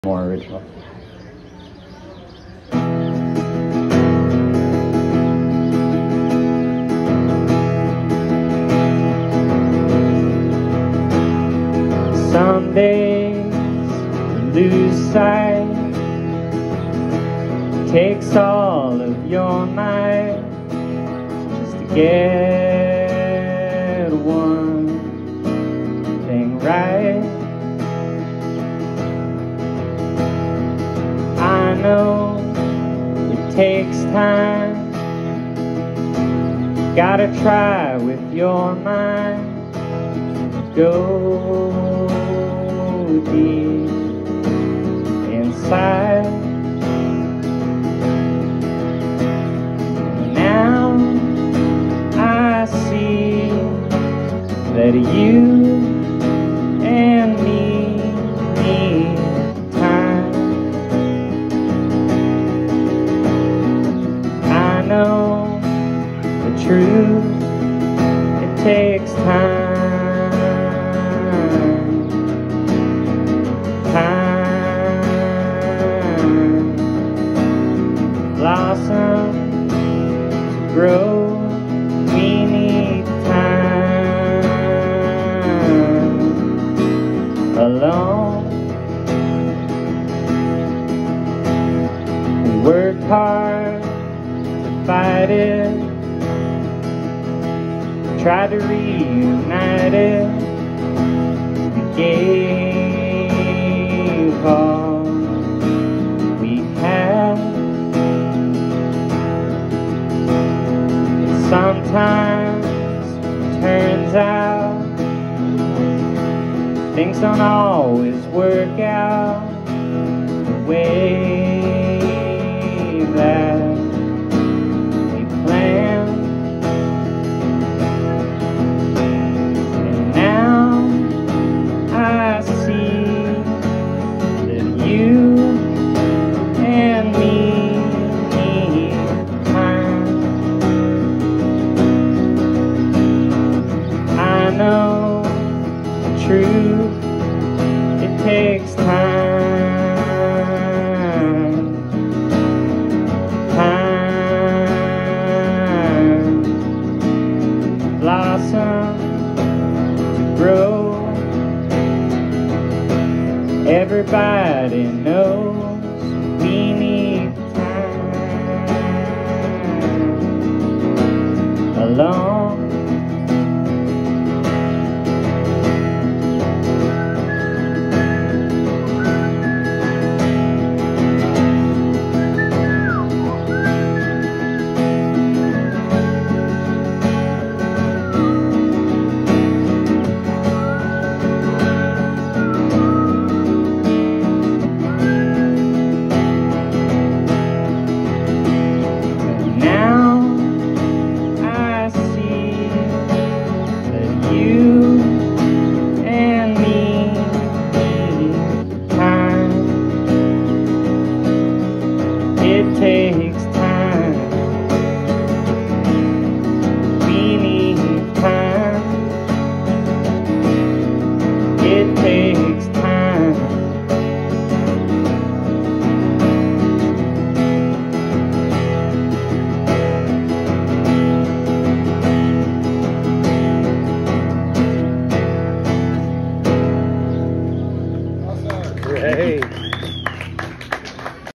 More original. Some days you lose sight, takes all of your might just to get one thing right. I know it takes time, gotta try with your mind, go deep inside. Now I see that you and me need time. I know the truth, it takes time. Blossom to grow, we need time alone. We worked hard to fight it, tried to reunite it, we gave all we had. Sometimes it turns out things don't always work out the way that we planned. And now I see that you and me need time. I know the truth, it takes time. Time blossom to grow. Everybody knows we